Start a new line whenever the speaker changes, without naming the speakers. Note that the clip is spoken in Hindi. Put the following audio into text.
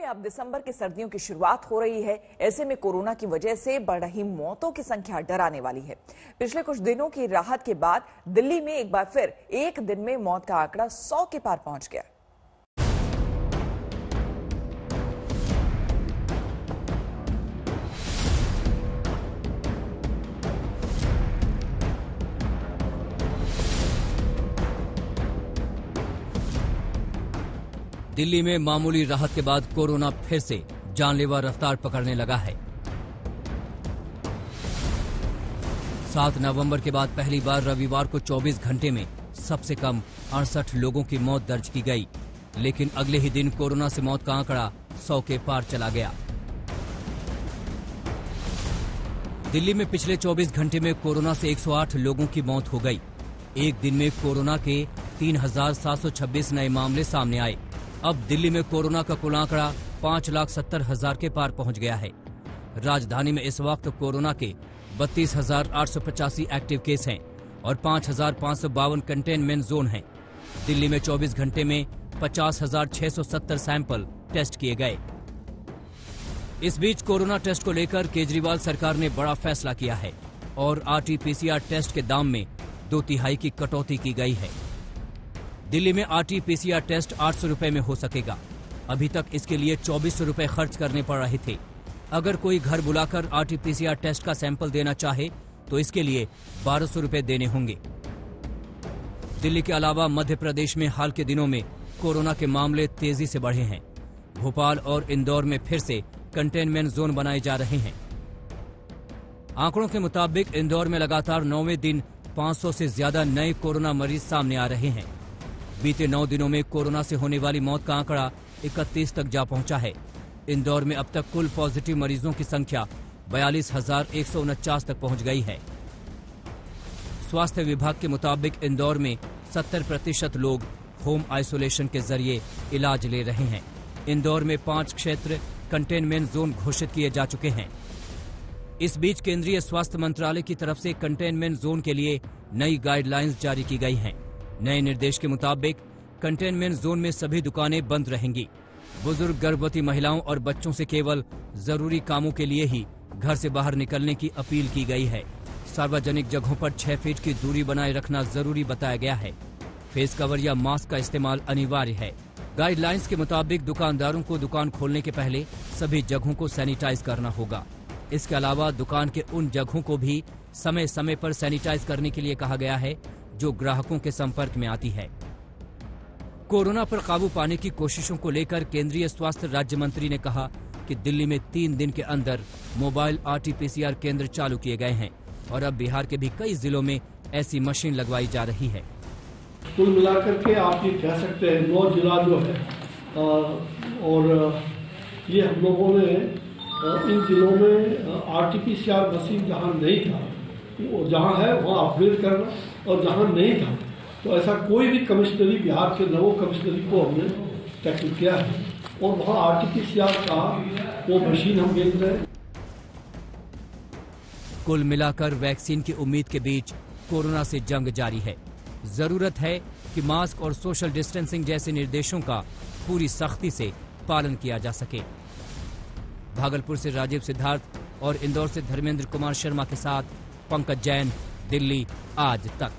अब दिसंबर की सर्दियों की शुरुआत हो रही है। ऐसे में कोरोना की वजह से बढ़ रही मौतों की संख्या डराने वाली है। पिछले कुछ दिनों की राहत के बाद दिल्ली में एक बार फिर एक दिन में मौत का आंकड़ा 100 के पार पहुंच गया।
दिल्ली में मामूली राहत के बाद कोरोना फिर से जानलेवा रफ्तार पकड़ने लगा है। 7 नवंबर के बाद पहली बार रविवार को 24 घंटे में सबसे कम 68 लोगों की मौत दर्ज की गई, लेकिन अगले ही दिन कोरोना से मौत का आंकड़ा 100 के पार चला गया। दिल्ली में पिछले 24 घंटे में कोरोना से 108 लोगों की मौत हो गई। एक दिन में कोरोना के 3,726 नए मामले सामने आए। अब दिल्ली में कोरोना का कुल आंकड़ा 5,70,000 के पार पहुंच गया है। राजधानी में इस वक्त कोरोना के 32,885 एक्टिव केस हैं और 5,552 कंटेनमेंट जोन हैं। दिल्ली में 24 घंटे में 50,670 सैंपल टेस्ट किए गए। इस बीच कोरोना टेस्ट को लेकर केजरीवाल सरकार ने बड़ा फैसला किया है और RT-PCR टेस्ट के दाम में 2/3 की कटौती की गई है। दिल्ली में RT-PCR टेस्ट 800 रुपए में हो सकेगा। अभी तक इसके लिए 2400 रुपए खर्च करने पड़ रहे थे। अगर कोई घर बुलाकर RT-PCR टेस्ट का सैंपल देना चाहे तो इसके लिए 1200 रुपए देने होंगे। दिल्ली के अलावा मध्य प्रदेश में हाल के दिनों में कोरोना के मामले तेजी से बढ़े हैं। भोपाल और इंदौर में फिर से कंटेनमेंट जोन बनाए जा रहे हैं। आंकड़ों के मुताबिक इंदौर में लगातार 9वें दिन 500 से ज्यादा नए कोरोना मरीज सामने आ रहे हैं। बीते 9 दिनों में कोरोना से होने वाली मौत का आंकड़ा 31 तक जा पहुंचा है। इंदौर में अब तक कुल पॉजिटिव मरीजों की संख्या 42,149 तक पहुंच गई है। स्वास्थ्य विभाग के मुताबिक इंदौर में 70% लोग होम आइसोलेशन के जरिए इलाज ले रहे हैं। इंदौर में 5 क्षेत्र कंटेनमेंट जोन घोषित किए जा चुके हैं। इस बीच केंद्रीय स्वास्थ्य मंत्रालय की तरफ से कंटेनमेंट जोन के लिए नई गाइडलाइंस जारी की गई हैं। नए निर्देश के मुताबिक कंटेनमेंट जोन में सभी दुकानें बंद रहेंगी। बुजुर्ग, गर्भवती महिलाओं और बच्चों से केवल जरूरी कामों के लिए ही घर से बाहर निकलने की अपील की गई है। सार्वजनिक जगहों पर 6 फीट की दूरी बनाए रखना जरूरी बताया गया है। फेस कवर या मास्क का इस्तेमाल अनिवार्य है। गाइडलाइंस के मुताबिक दुकानदारों को दुकान खोलने के पहले सभी जगहों को सैनिटाइज करना होगा। इसके अलावा दुकान के उन जगहों को भी समय समय पर सैनिटाइज करने के लिए कहा गया है जो ग्राहकों के संपर्क में आती है। कोरोना पर काबू पाने की कोशिशों को लेकर केंद्रीय स्वास्थ्य राज्य मंत्री ने कहा कि दिल्ली में 3 दिन के अंदर मोबाइल RT-PCR केंद्र चालू किए गए हैं और अब बिहार के भी कई जिलों में ऐसी मशीन लगवाई जा रही है।
कुल मिलाकर के आप ये कह सकते हैं 9 जिला जो है और ये हम लोगों ने इन जिलों में RT-PCR मशीन जहाँ नहीं था और जहाँ है वहाँ अपग्रेड करना और जहाँ नहीं था तो ऐसा कोई भी कमिश्नरी बिहार के 9 कमिश्नरी को हमने टैकल किया है और वहाँ RT-PCR का वो मशीन हम भेज रहे हैं।
कुल मिलाकर वैक्सीन की उम्मीद के बीच कोरोना से जंग जारी है। जरूरत है कि मास्क और सोशल डिस्टेंसिंग जैसे निर्देशों का पूरी सख्ती से पालन किया जा सके। भागलपुर से राजीव सिद्धार्थ और इंदौर से धर्मेंद्र कुमार शर्मा के साथ पंकज जैन, दिल्ली आज तक।